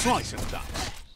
Slice and dice.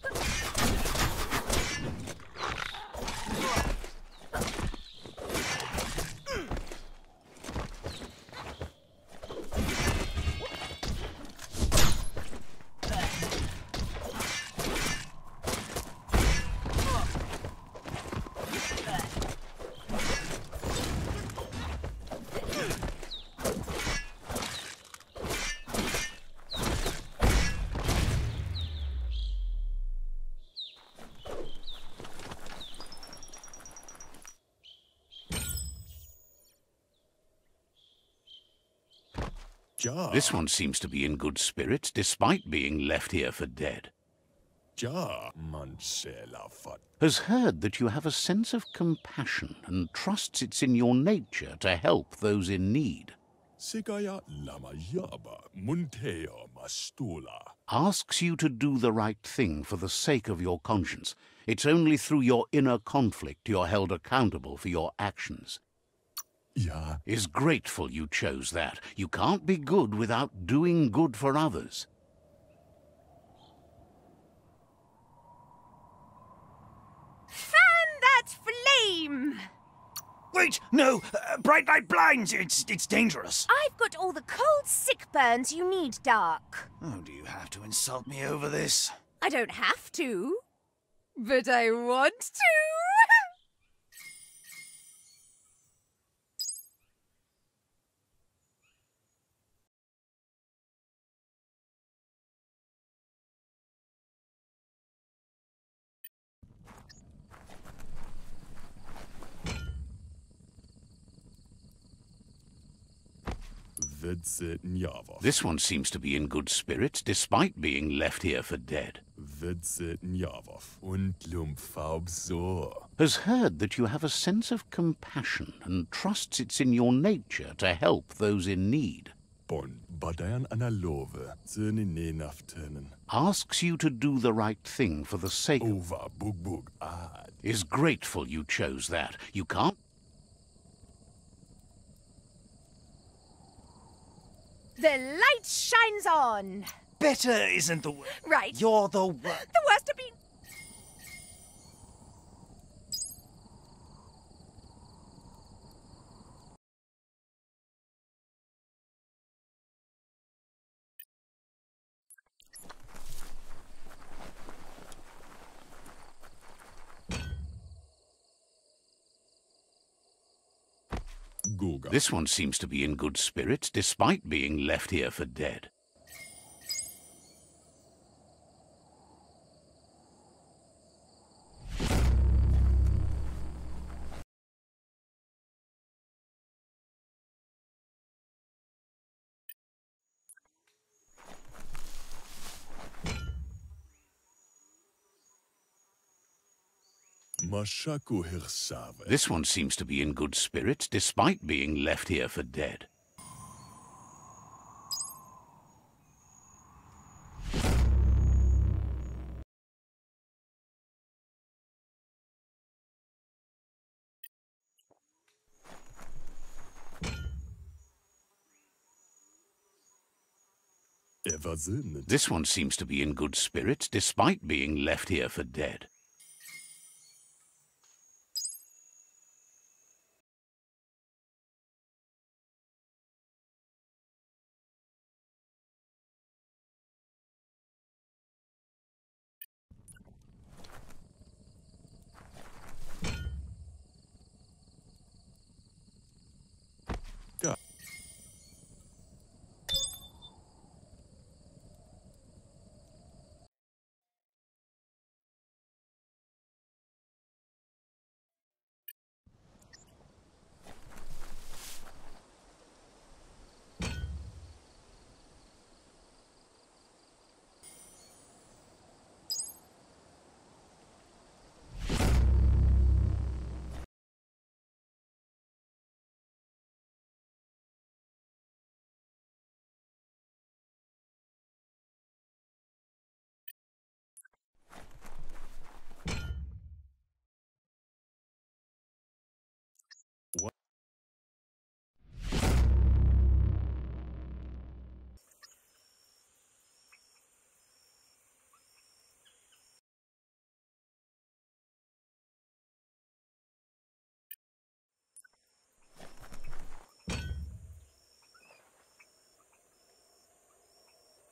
Ja. This one seems to be in good spirits, despite being left here for dead. Ja, Mancela fat. Has heard that you have a sense of compassion and trusts it's in your nature to help those in need. Sigaya lama yaba, munteo mastula. Asks you to do the right thing for the sake of your conscience. It's only through your inner conflict you're held accountable for your actions. Ja. Is grateful you chose that. You can't be good without doing good for others. Fan that flame! Wait, no! Bright light blinds! It's dangerous! I've got all the cold sick burns you need, Dark. Oh, do you have to insult me over this? I don't have to, but I want to. Vidse njava. This one seems to be in good spirits, despite being left here for dead. Vidse njava. Und lumfaub so. Has heard that you have a sense of compassion and trusts it's in your nature to help those in need. Bon, badayan analove. Zöni nenaftönen. Asks you to do the right thing for the sake of... Over bug ad. Is grateful you chose that. You can't... The light shines on. Better isn't the word. Right. You're the word. The worst have been... Guga. This one seems to be in good spirits, despite being left here for dead. Mashaku hirsave. This one seems to be in good spirits, despite being left here for dead. This one seems to be in good spirits, despite being left here for dead.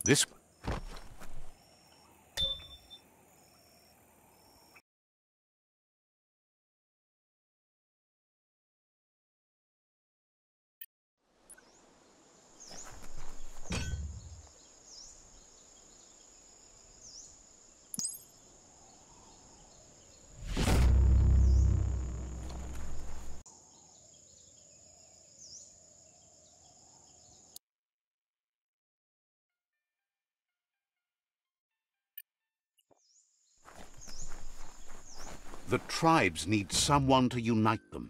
This The tribes need someone to unite them.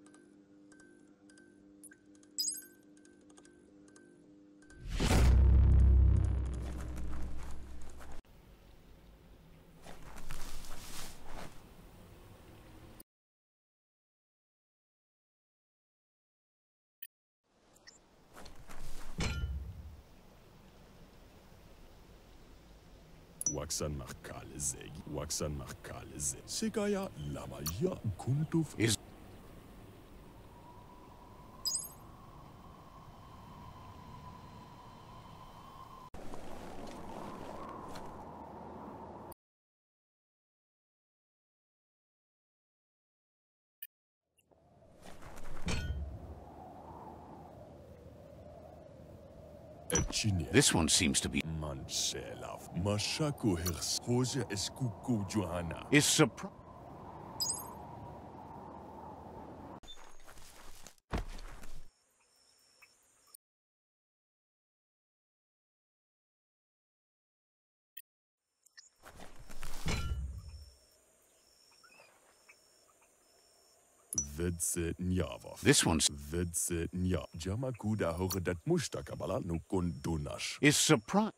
Waksan Makale Zeg. Waksan Makale Zeg. Segaya Lamaya Kuntuf. Is Etchinia. this one seems to be Manselaf. Mashako Hirs. Hoja Eskuko Johanna. is surprised. Vedse Nyava. This one's Vedse Nya. Jamakuda hoge dat mustakabala no kondunash. is surprised.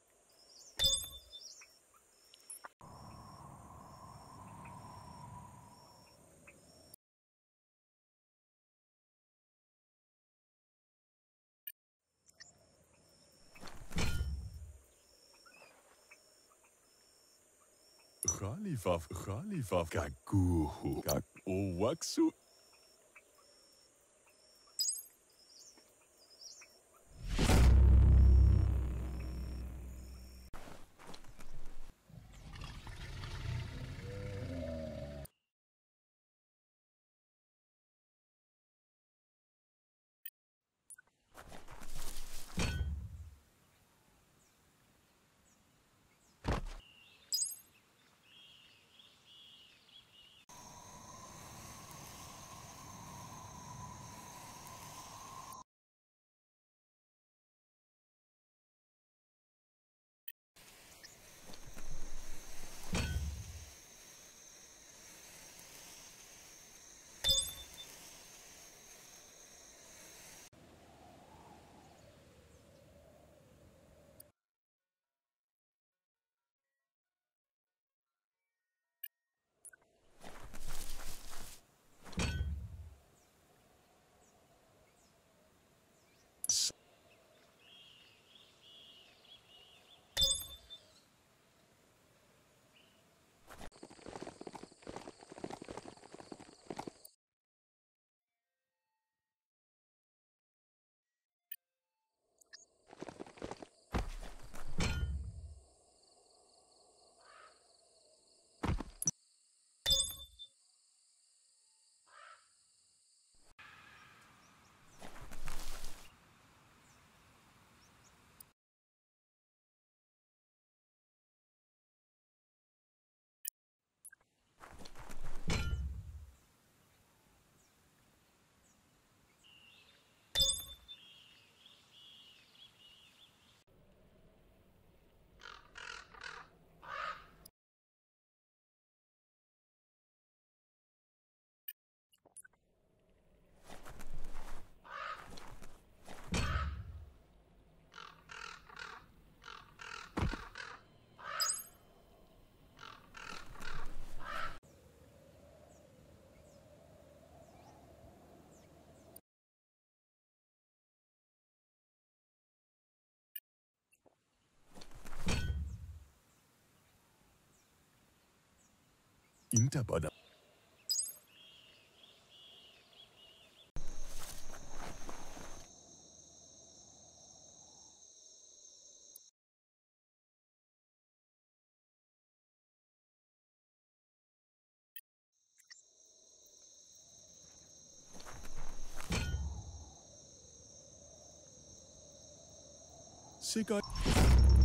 Khalifaf, Kakuhu, Kak Owaksu. Interbada. Sega.